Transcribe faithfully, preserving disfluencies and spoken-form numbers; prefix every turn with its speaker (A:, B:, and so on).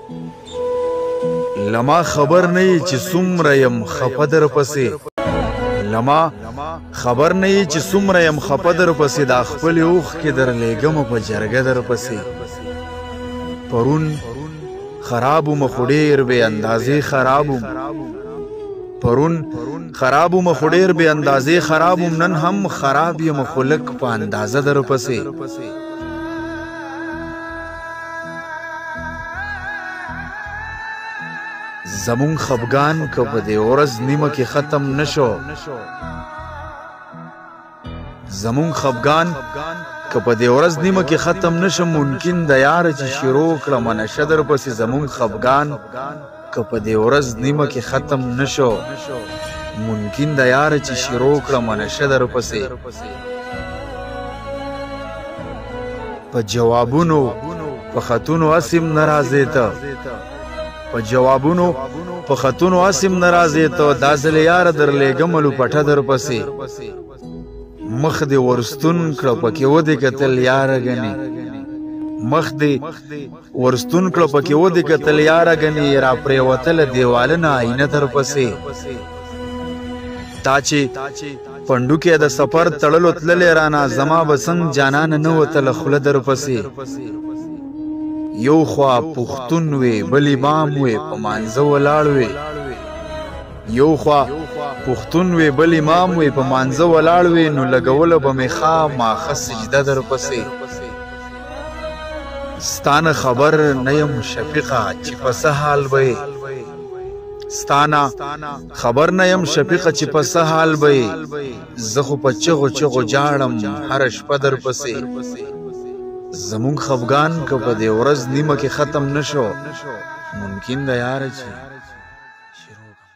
A: لما خبر نه چې څومره يم خفه در پسې لما خبر نه چې څومره يم خفه در پسې دا خپل اوخ کې در لېږم په جرګه در پسې پرون خرابوم خو ډېر بې اندازې خرابوم پرون خرابوم خو ډېر بې اندازې خرابوم نن هم خراب یم خو لږ په اندازه در پسې زمون خفګان که په دې ورځ نیمه کې ختم نشو زمون خفګان که په دې ورځ نیمه کې ختم نشو ممکن د یار چې شروع کړم نشه در پسې زمون خفګان که په دې ورځ نیمه کې ختم نشو ممکن د یار چې شروع کړم نشه در پسې په جوابونو په خطونو اسیم ناراضه ته په جوابونو په خطونو اسیم ناراضه ته دا ځل یار در لېږملو پټه در پسې مخ دې ورستون کړه پکې ودې کتل یاره ګنې مخ دې ورستون کړه پکې ودې کتل یاره ګنې را پرېوتله دیوالونه آینه در پسې تا چې پنډوکې د سفر تړلو تللې رانه زما به څنګ جانانه نه وتله خوله در پسې یو خوا پښتون وې بل امام وې په مانځه ولاړ وې یو خوا پښتون وې بل امام وې په مانځه ولاړ وې نو لګوله به مې خامخا سجده در پسې ستانه خبر نه یم شفیقه چې په څه حال به ستانه خبر نه یم شفیقه چې په څه حال به زه خو په چغو چغو جاړم هره شپه در پسې زمون خفګان که په دې ورځ نیمه کې ختم نشو ممکن د یاره چې شروع